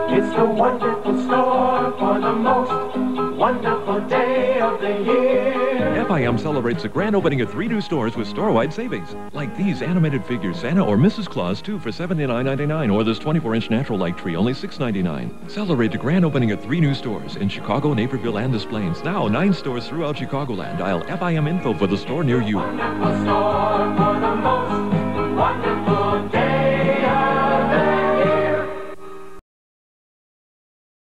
It's the wonderful store for the most wonderful day of the year. F.I.M. celebrates the grand opening of 3 new stores with store-wide savings. Like these animated figures, Santa or Mrs. Claus, 2 for $79.99, or this 24-inch natural light tree, only $6.99. Celebrate the grand opening of 3 new stores in Chicago, Naperville, and Des Plaines. Now, 9 stores throughout Chicagoland. Dial F.I.M. info for the store near you. Wonderful store for the most wonderful